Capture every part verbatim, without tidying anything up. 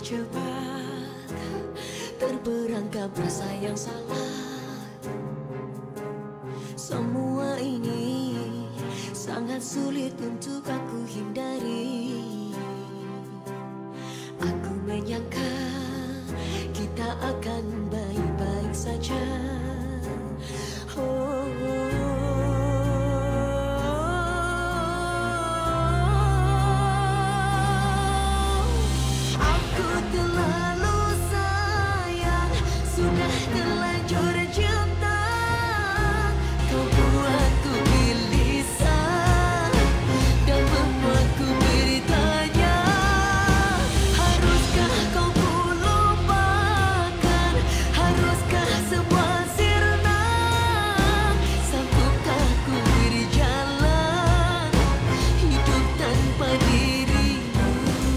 terjebak, terperangkap rasa yang salah. Semua ini sangat sulit untuk aku hindari. Aku menyangka kita akan baik-baik saja. Oh, aku terlalu sayang, sudah terlanjur cinta. Kau buatku gelisah dan membuatku bertanya, haruskah kau ku lupakan? Haruskah semua sirna? Sanggupkah ku berjalan hidup tanpa dirimu?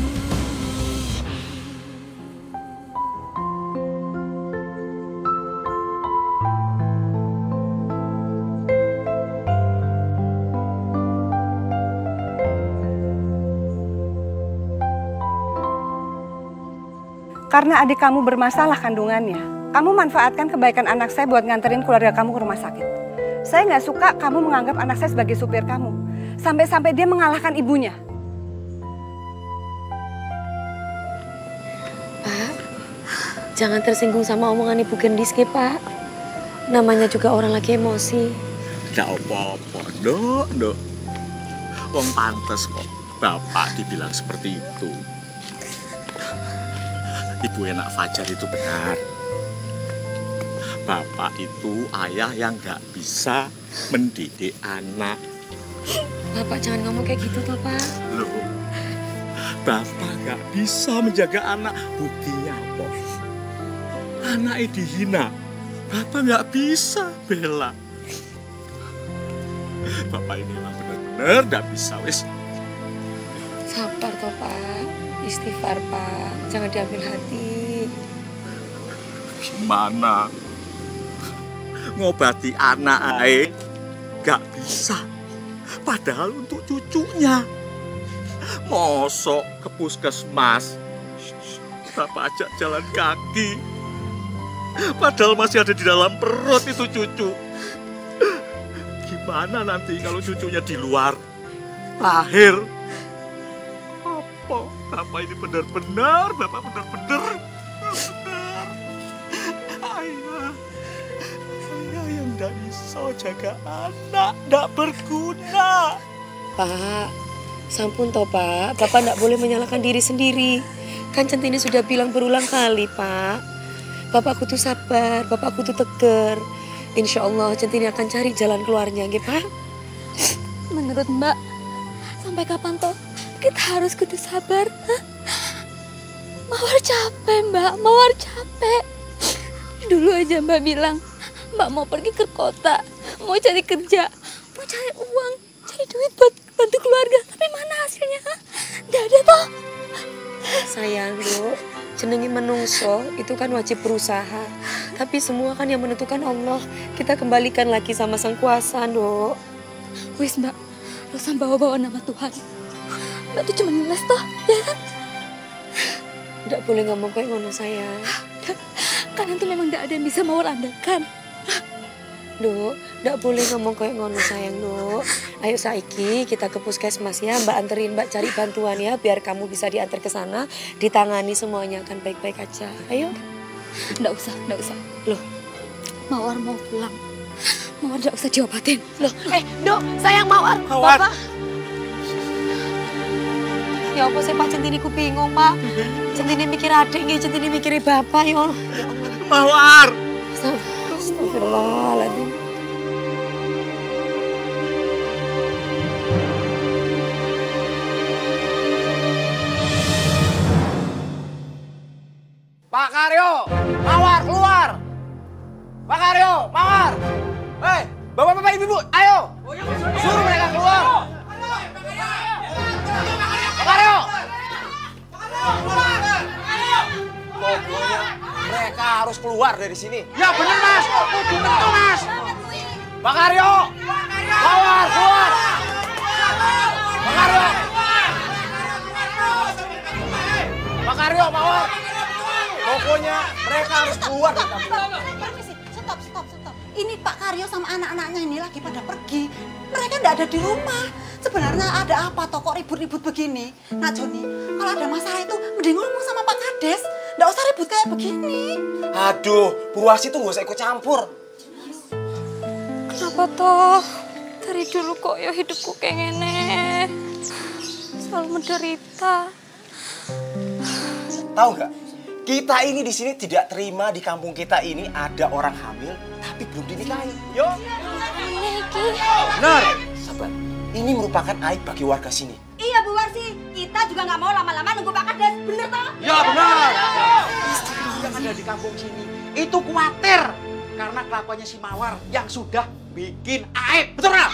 Karena adik kamu bermasalah kandungannya, kamu manfaatkan kebaikan anak saya buat nganterin keluarga kamu ke rumah sakit. Saya nggak suka kamu menganggap anak saya sebagai supir kamu. Sampai-sampai dia mengalahkan ibunya. Pak, jangan tersinggung sama omongan Ibu Gendis, ke, Pak. Namanya juga orang lagi emosi. Gak apa-apa, Dok, Dok. Wong pantes kok Bapak dibilang seperti itu. Ibu Enak Fajar itu benar. Bapak itu ayah yang gak bisa mendidik anak. Bapak jangan ngomong kayak gitu toh, Pak. Loh, Bapak gak bisa menjaga anak. Buktinya apa? Anaknya dihina. Bapak gak bisa bela. Bapak ini memang benar-benar gak bisa, wis. Sabar toh, Pak. Istighfar, Pak. Jangan diambil hati. Gimana? Ngobati anak ae gak bisa. Padahal untuk cucunya. Mosok ke puskesmas. Bapak ajak jalan kaki. Padahal masih ada di dalam perut itu cucu. Gimana nanti kalau cucunya di luar? Lahir. Apa? Bapak ini benar-benar, Bapak benar-benar. Benar. Ayah. Saya yang gak bisa jaga anak, gak berguna. Pak, sampun toh, Pak. Bapak nggak boleh menyalahkan diri sendiri. Kan Centini sudah bilang berulang kali, Pak. Bapak kudu sabar, Bapak kudu tegar. Insya Allah Centini akan cari jalan keluarnya, nggih, Pak. Menurut Mbak, sampai kapan toh kita harus kudu sabar? Hah? Mawar capek, Mbak. Mawar capek. Dulu aja Mbak bilang, Mbak mau pergi ke kota, mau cari kerja, mau cari uang, cari duit buat bantu keluarga. Tapi mana hasilnya? Hah? Nggak ada toh. Sayang, Dok. Jenengi menungso itu kan wajib berusaha. Tapi semua kan yang menentukan Allah. Kita kembalikan lagi sama Sang Kuasa, Dok. Wis, Mbak. Gak usah bawa-bawa nama Tuhan. Mbak tuh cuma ngeles toh, ya kan? Nggak boleh ngomong kayak ngono, sayang. Karena itu memang nggak ada yang bisa Mawar andalkan. Dok, nggak boleh ngomong kayak ngono, sayang, Dok. Ayo saiki kita ke puskesmas ya, Mbak anterin, Mbak cari bantuan ya, biar kamu bisa diantar ke sana, ditangani semuanya akan baik-baik aja. Ayo. Nggak usah, nggak usah. Loh, Mawar mau pulang. Mawar nggak usah diobatin. loh, eh, Dok, sayang Mawar. Mawar. Bapak. Ya apa sih Pak, Centini ku bingung, Pak. Centini mikir adik nggih, Centini mikir bapak yo. Mawar. Astagfirullahaladzim. Pak Karyo, Mawar keluar. Pak Karyo, Mawar. Hei, bapak-bapak, ibu-ibu, ayo. Suruh mereka keluar. Pak Karyo. Pokoknya mereka harus keluar dari sini. Ya benar, Mas. Tentu, Mas. Pak Karyo. Mawar keluar. Pak Karyo. Pak Karyo. Rio, Mawar. Pokoknya mereka harus keluar dari kampung. Permisi, stop, stop, stop. Ini Pak Karyo sama anak-anaknya ini lagi pada pergi. Mereka nggak ada di rumah. Sebenarnya ada apa toh kok ribut-ribut begini? Nah Joni, kalau ada masalah itu mending ngomong sama Pak Kades. Nggak usah ribut kayak begini. Aduh, Bu Warsih tuh nggak usah ikut campur. Kenapa toh? Dari dulu kok ya hidupku kayak gini. Selalu menderita. Tahu nggak? Kita ini di sini tidak terima di kampung kita ini ada orang hamil tapi belum dinikahi. Yo. Niki. Benar. Sabar. Ini merupakan aib bagi warga sini. Iya Bu Warsi, kita juga nggak mau lama-lama nunggu Pak Kades. Bener toh? Ya benar. Yang ada di kampung sini itu khawatir karena kelakuannya si Mawar yang sudah bikin aib. Betul nggak?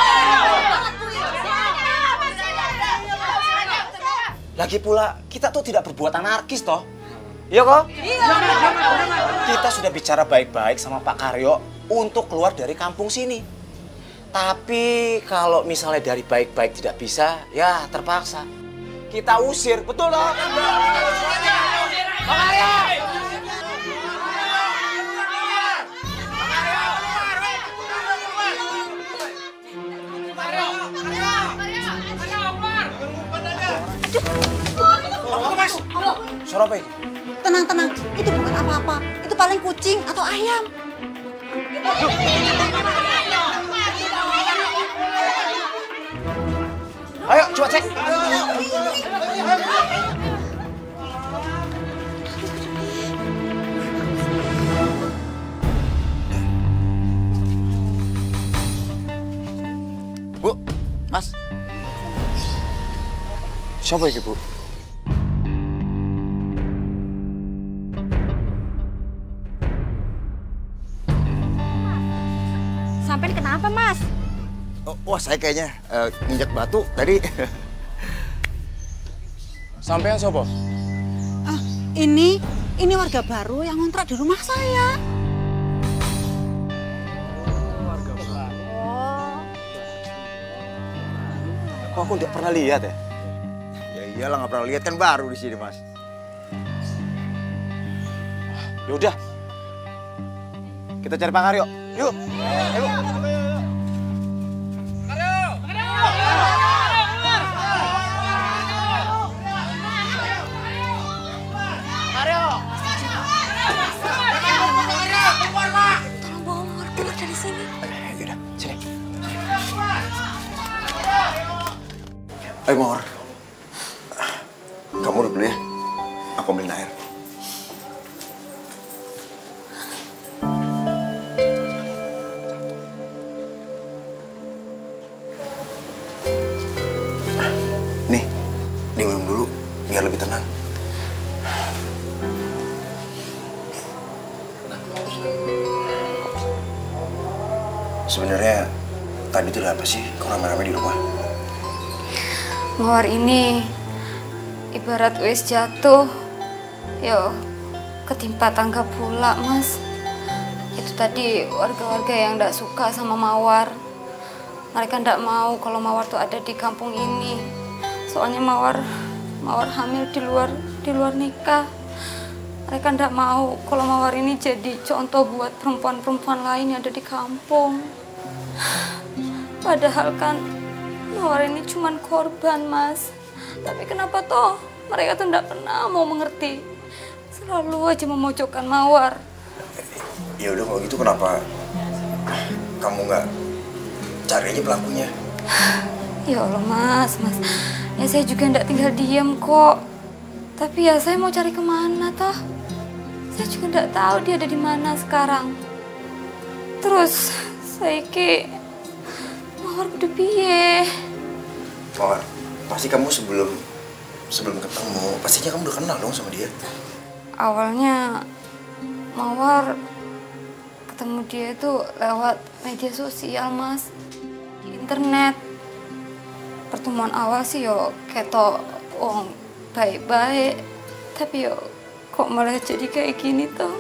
Lagi pula kita tuh tidak berbuat anarkis toh. Iya kok? Iya. Kita sudah bicara baik-baik sama Pak Karyo untuk keluar dari kampung sini. Tapi kalau misalnya dari baik-baik tidak bisa, ya terpaksa. Kita usir, betul dong? Pak Karyo! Suara apa ini? Tenang, tenang. Itu bukan apa-apa. Itu paling kucing atau ayam. Ayo, coba cek. Bu, Mas. Siapa ini, Bu? Sampai kenapa, Mas? Oh, wah, saya kayaknya uh, nginjak batu tadi. Sampean siapa? Ah, ini, ini warga baru yang ngontrak di rumah saya. Kok aku nggak pernah lihat ya? Ya iyalah, nggak pernah lihat, kan baru di sini, Mas. Ya udah, kita cari Pak Karyo. Yuk, ayo. Tolong bawa Mawar keluar dari sini. Yaudah, sini. Ayo, Mawar. Kamu duduk dulu ya. Aku ambilin air. Nih, diminum dulu biar lebih tenang. Sebenarnya tadi tuh ada apa sih? Kok rame-rame di rumah? Mawar ini ibarat wis jatuh. Yo, ketimpa tangga pula, Mas. Itu tadi warga-warga yang ndak suka sama Mawar. Mereka ndak mau kalau Mawar tuh ada di kampung ini. Soalnya Mawar Mawar hamil di luar di luar nikah. Mereka ndak mau kalau Mawar ini jadi contoh buat perempuan-perempuan lain yang ada di kampung. Padahal kan Mawar ini cuman korban, Mas. Tapi kenapa toh mereka tuh ndak pernah mau mengerti. Selalu aja memojokkan Mawar. Ya udah kalau gitu kenapa kamu nggak cari aja pelakunya? Ya Allah, Mas, Mas. Ya saya juga ndak tinggal diam kok. Tapi ya saya mau cari kemana toh? Saya juga ndak tahu dia ada di mana sekarang. Terus saya ke Mawar kudu piye? Mawar, pasti kamu sebelum sebelum ketemu, pastinya kamu udah kenal dong sama dia. Awalnya Mawar ketemu dia itu lewat media sosial, Mas, di internet. Pertemuan awal sih yo ketok wong baik-baik, tapi yo kok malah jadi kayak gini tuh.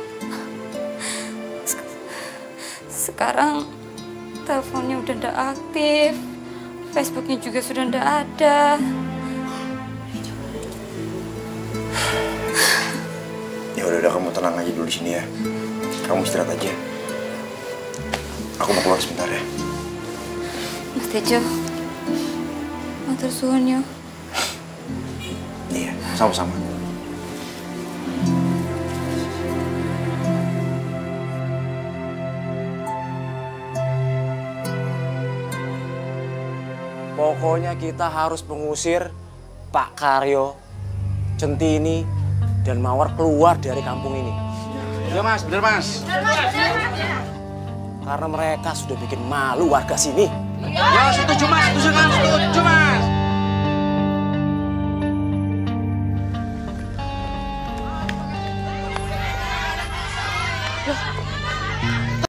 Sekarang teleponnya udah ndak aktif, Facebooknya juga sudah ndak ada. tenang aja dulu di sini ya. Kamu istirahat aja. Aku mau keluar sebentar ya. Mas Tejo, matur suwun yo. Iya, sama-sama. Pokoknya kita harus mengusir Pak Karyo, Centini, dan Mawar keluar dari kampung ini. Iya mas, bener mas. Karena mereka sudah bikin malu warga sini. Ya setuju mas, setuju mas, setuju mas.